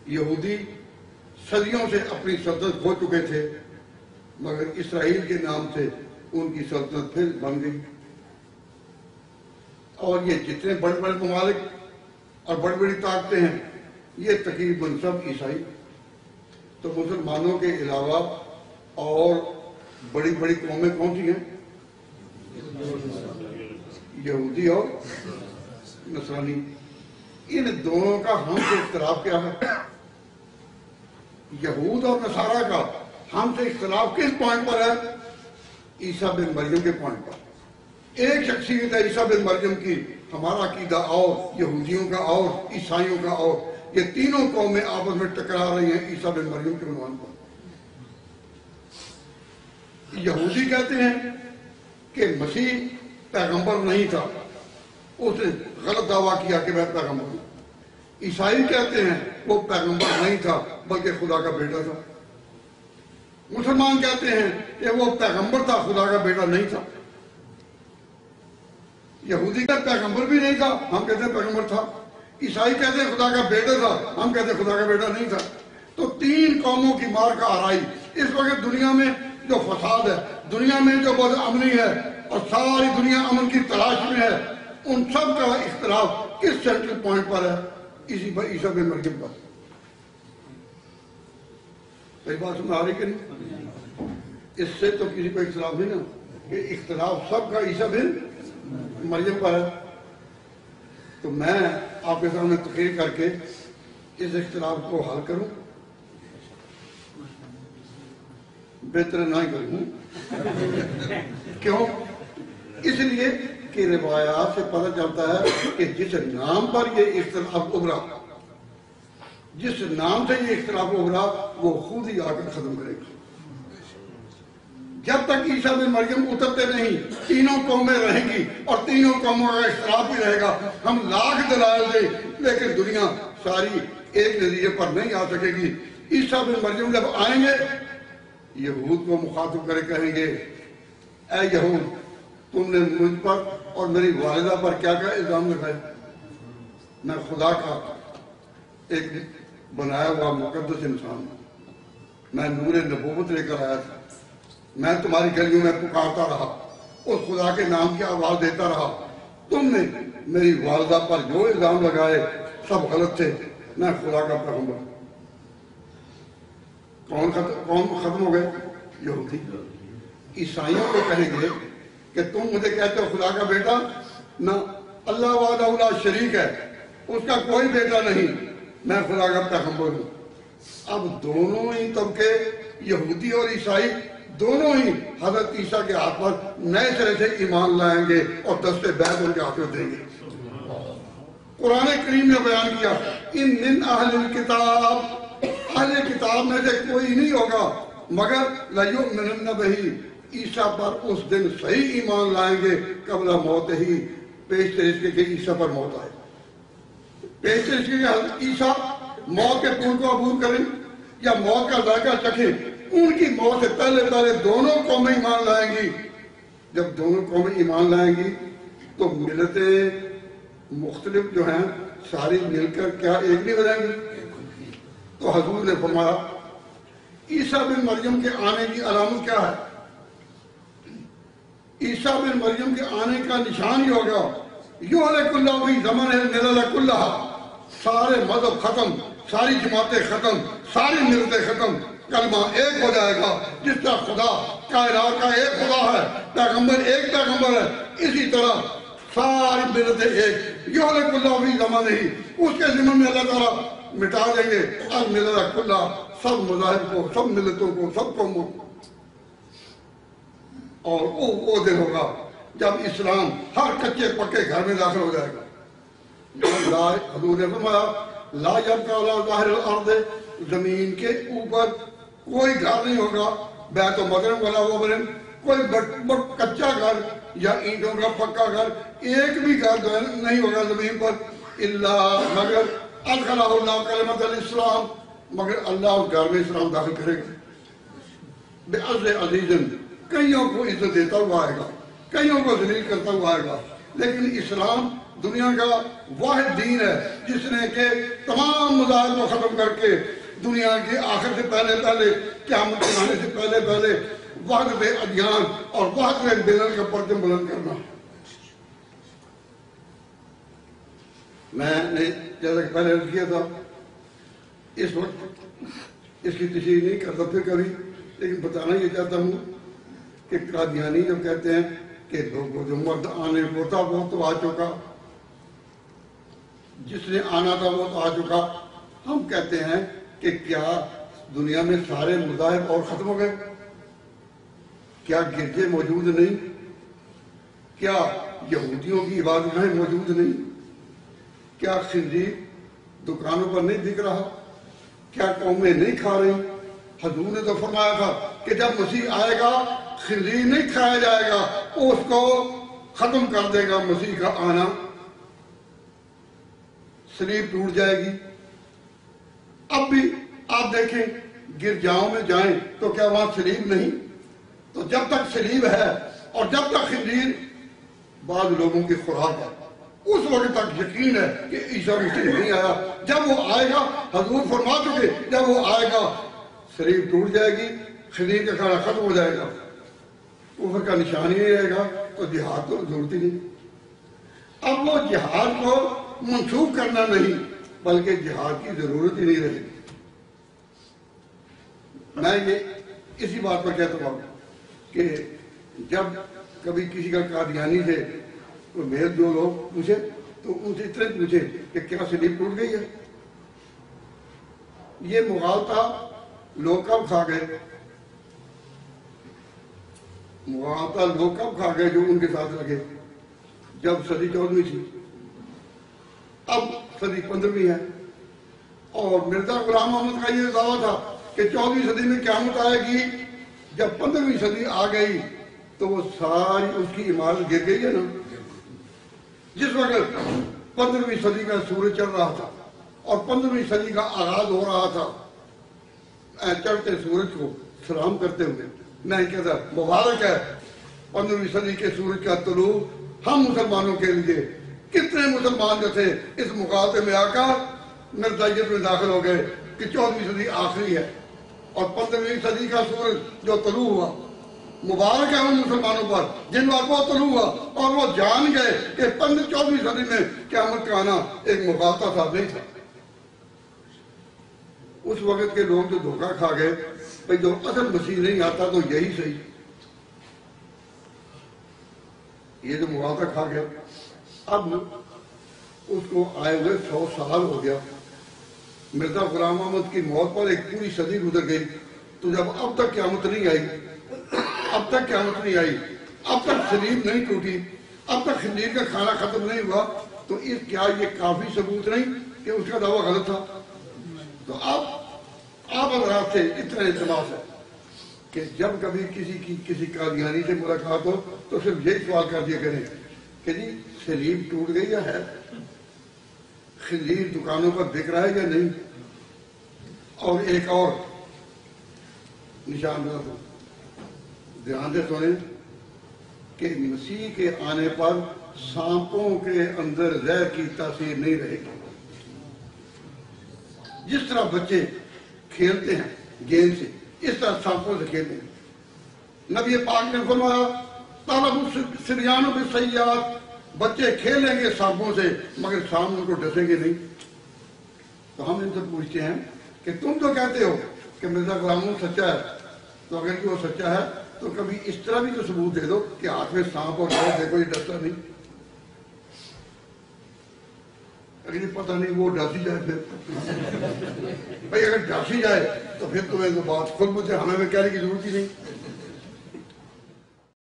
یہودی صدیوں سے اپنی سلطنت کھو چکے تھے، مگر اسرائیل کے نام سے ان کی سلطنت پھر بن گئی۔ اور یہ جتنے بڑے بڑے ممالک اور بڑی بڑی طاقتیں ہیں، یہ تقریباً سب عیسائی۔ تو مسلمانوں کے علاوہ اور بڑی بڑی قومیں کون سی ہیں؟ یہودی اور نصرانی۔ ان دونوں کا ہم سے اختلاف کیا ہے؟ یہود اور نصارہ کا ہم سے اختلاف کس پوائنٹ پر ہے؟ عیسیٰ بن مریم کے پوائنٹ پر۔ ایک شخصیت ہے عیسیٰ بن مریم کی، ہمارا عقیدہ اور یہودیوں کا اور عیسائیوں کا اور، یہ تینوں قومیں آپس میں ٹکرا رہی ہیں عیسیٰ بن مریم کے عنوان پر۔ یہودی کہتے ہیں کہ مسیح پیغمبر نہیں تھا، اس نے غلط دعویٰ کیا کہ میں پیغمبر ہوں۔ عیسائی کہتے ہیں وہ پیغمبر نہیں تھا بلکہ خدا کا بیٹا تھا۔ مسلمان کہتے ہیں کہ وہ پیغمبر تھا، خدا کا بیٹا نہیں تھا۔ یہودی کا پیغمبر بھی نہیں تھا، ہم کہتے ہیں پیغمبر تھا۔ عیسائی کہتے ہیں خدا کا بیٹا تھا، ہم کہتے ہیں خدا کا بیٹا نہیں تھا۔ تو تین قوموں کی مار کا آرائی۔ اس وقت دنیا میں جو فساد ہے، دنیا میں جو بد امنی ہے اور ساری دنیا امن کی تلاش میں ہے، ان سب کا اختلاف کس سینٹرل پوائنٹ پر ہے؟ اسی پر عیسیٰ بن مریم پر۔ صحیح بات سمجھ آ رہی کہ نہیں؟ اس سے تو کسی کو اختلاف نہیں نا، کہ اختلاف سب کا عیسیٰ بن مریم پر ہے۔ تو میں آپ کے سامنے تقریر کر کے اس اختلاف کو حل کروں، بہتر نہ ہی کروں۔ کیوں؟ اس لیے کہ روایات سے پتہ چلتا ہے کہ جس نام پر یہ اختلاف ابھرا، جس نام سے یہ اختلاف ابھرا، وہ خود ہی آ کر ختم کرے گا۔ جب تک عیسیٰ بن مریم اترتے نہیں، تینوں قومیں رہیں گی اور تینوں قوموں کا اختلاف بھی رہے گا۔ ہم لاکھ دلائل دیں لیکن دنیا ساری ایک نتیجے پر نہیں آ سکے گی۔ عیسیٰ بن مریم جب آئیں گے، یہود کو مخاطب کرے کہیں گے، اے یہود، تم نے مجھ پر اور میری والدہ پر کیا کیا الزام لگائے؟ میں خدا کا ایک بنایا ہوا مقدس انسان ہوں، میں نور نبوت لے کر آیا تھا، میں تمہاری گلیوں میں پکارتا رہا، اس خدا کے نام کی آواز دیتا رہا۔ تم نے میری والدہ پر جو الزام لگائے سب غلط تھے، میں خدا کا پیغمبر ہوں۔ کون ختم ہو گئے؟ یہودی۔ عیسائیوں کو کہیں گے کہ تم مجھے کہتے ہو خدا کا بیٹا، نہ، اللہ وحدہ لا شریک ہے، اس کا کوئی بیٹا نہیں، میں خدا کا پیغمبر ہوں۔ اب دونوں ہی طبقے، یہودی اور عیسائی، دونوں ہی حضرت عیسیٰ کے ہاتھ پر نئے سرے سے ایمان لائیں گے اور دست بیعت ان کے ہاتھ میں دیں گے۔ قرآن کریم نے بیان کیا، ان من اہل الکتاب، اہل کتاب میں سے کوئی نہیں ہوگا مگر لَيُؤْمِنُنَّ بِهِ، عیسیٰ پر اس دن صحیح ایمان لائیں گے قبل موت ہی، پیشتر اس کے کہ عیسیٰ پر موت آئے، پیشتر اس کے کہ حضرت عیسیٰ موت کے پھول کو عبور کریں یا موت کا ذائقہ چکھیں۔ ان کی موت سے پہلے دونوں قومیں ایمان لائیں گی۔ جب دونوں قومیں ایمان لائیں گی تو ملتیں مختلف جو ہیں ساری مل کر کیا ایک نہیں ہو جائیں گی؟ تو حضور نے فرمایا عیسیٰ بن مریم کے آنے کی علامت کیا ہے؟ عیسیٰ بن مریم کے آنے کا نشان ہی ہوگا، یُہْلِکُ اللَّهُ فِی زَمَنِهِ الْمِلَلَ كُلَّهَا، سارے مذہب ختم، ساری جماعتیں ختم، ساری ملتیں ختم، کلمہ ایک ہو جائے گا۔ جس طرح خدا کائنات کا ایک خدا ہے، پیغمبر ایک پیغمبر ہے، اسی طرح ساری ملتیں ایک، یُہْلِکُ اللَّهُ فِی زَمَنِهِ، اس کے ضمن میں اللہ تعالیٰ مٹا دیں گے الملل کلّا، سب مذاہب کو، سب ملتوں کو، سب قوموں کو۔ اور وہ دن ہوگا جب اسلام ہر کچے پکے گھر میں داخل ہو جائے گا۔ حضور نے فرمایا لا یبقی علی ظاہر الارض، زمین کے اوپر کوئی گھر نہیں ہوگا، بیت و مدرم ولا وبرم، کوئی کچا گھر یا اینٹوں کا پکا گھر، ایک بھی گھر نہیں ہوگا زمین پر، الا مگر ادخلہ اللہ کلمۃ الاسلام، مگر اللہ اس گھر میں اسلام داخل کرے گا۔ بعز عزیز، کئیوں کو عزت دیتا ہوا آئے گا، کئیوں کو ذلیل کرتا ہوا آئے گا، لیکن اسلام دنیا کا واحد دین ہے جس نے کہ تمام مذاہب کو ختم کر کے دنیا کے آخر سے پہلے قیامت کے آنے سے پہلے وحدت ادیان اور وحدت ملت کا پرچم بلند کرنا. میں نے جیسا کہ پہلے عرض کیا تھا اس وقت اس کی تشریح نہیں کرتا پھر کبھی، لیکن بتانا یہ چاہتا ہوں کہ قادیانی جب کہتے ہیں کہ لوگوں جو مرد آنے کو تھا وہ تو آ چکا، جس نے آنا تھا وہ تو آ چکا. ہم کہتے ہیں کہ کیا دنیا میں سارے مذاہب اور ختم ہو گئے؟ کیا گرجے موجود نہیں؟ کیا یہودیوں کی عبادتگاہیں موجود نہیں؟ کیا خنزیر دکانوں پر نہیں بک رہا؟ کیا قومیں نہیں کھا رہی؟ حضور نے تو فرمایا تھا کہ جب مسیح آئے گا خنزیر نہیں کھایا جائے گا، اس کو ختم کر دے گا مسیح کا آنا. صلیب ٹوٹ جائے گی. اب بھی آپ دیکھیں گرجاؤں میں جائیں تو کیا وہاں صلیب نہیں؟ تو جب تک صلیب ہے اور جب تک خنزیر بعض لوگوں کی خوراک ہے، اس وقت تک یقین ہے کہ عیسیٰ مسیح نہیں آیا. جب وہ آئے گا حضور فرما چکے جب وہ آئے گا صلیب ٹوٹ جائے گی، خنزیر کا کھانا ختم ہو جائے گا، کفر کا نشان ہی نہیں رہے گا، تو جہاد تو ضرورت ہی نہیں. اب وہ جہاد کو منسوخ کرنا نہیں بلکہ جہاد کی ضرورت ہی نہیں رہے گی. میں یہ اسی بات پر کہتا ہوں کہ جب کبھی کسی کا قادیانی سے میرے جو لوگ پوچھے تو ان سے اتنے پوچھے کہ کیا صلیب ٹوٹ گئی ہے؟ یہ مغالطہ لوگ کب کھا گئے؟ مغالطہ لوگ کب کھا گئے جو ان کے ساتھ لگے؟ جب صدی 14ویں تھی. اب صدی 15ویں ہے اور مرزا غلام محمد کا یہ دعویٰ تھا کہ 14ویں صدی میں قیامت آئے گی. جب 15ویں صدی آ گئی تو وہ ساری اس کی عمارت گر گئی ہے نا. جس وقت 15ویں صدی کا سورج چڑھ رہا تھا اور 15ویں صدی کا آغاز ہو رہا تھا چڑھتے سورج کو سلام کرتے ہوئے میں کہتا مبارک ہے 15ویں صدی کے سورج کا طلوع ہم مسلمانوں کے لیے. کتنے مسلمان جو تھے اس مقابلے میں آ کر مرزائیت میں داخل ہو گئے کہ 14ویں صدی آخری ہے اور 15ویں صدی کا سورج جو طلوع ہوا. مبارک ہے ان مسلمانوں پر جن پر وہ طلوع ہوا اور وہ جان گئے کہ 14ویں صدی میں قیامت کا آنا ایک مغالطہ صاحب نہیں تھا. اس وقت کے لوگ جو دھوکہ کھا گئے بھئی جو اصل مسیح نہیں آتا تو یہی صحیح. یہ جو مغالطہ کھا گئے اب اس کو آئے ہوئے 100 سال ہو گیا. مرزا غلام احمد کی موت پر ایک پوری صدی گزر گئی. تو جب اب تک قیامت نہیں آئی اب تک صلیب نہیں ٹوٹی، اب تک خنزیر کا کھانا ختم نہیں ہوا تو کیا یہ کافی ثبوت نہیں کہ اس کا دعویٰ غلط تھا؟ تو آپ حضرات سے اتنا التماس ہے کہ جب کبھی کسی قادیانی سے ملاقات ہو تو صرف یہی سوال کر دیا کریں کہ جی صلیب ٹوٹ گئی یا ہے؟ خنزیر دکانوں پر بک رہا ہے یا نہیں؟ اور ایک اور نشان دوں دھیان سے سنیں کہ مسیح کے آنے پر سانپوں کے اندر زہر کی تاثیر نہیں رہے گی. جس طرح بچے کھیلتے ہیں گیند سے اس طرح سانپوں سے کھیلتے ہیں. نبی پاک نے فرمایا طلب الصبیان بالصیاد، بچے کھیلیں گے سانپوں سے مگر سانپ ان کو ڈسیں گے نہیں. تو ہم ان سے پوچھتے ہیں کہ تم تو کہتے ہو کہ مرزا غلام احمد سچا ہے، تو اگر کہ وہ سچا ہے تو کبھی اس طرح بھی تو ثبوت دے دو کہ ہاتھ میں سانپ اور ڈر دیکھو یہ ڈستا نہیں. اگر یہ پتہ نہیں وہ ڈس ہی جائے پھر بھائی اگر ڈس ہی جائے تو پھر تمہیں تو بات خود مجھے ہمیں کہنے کی ضرورت ہی نہیں.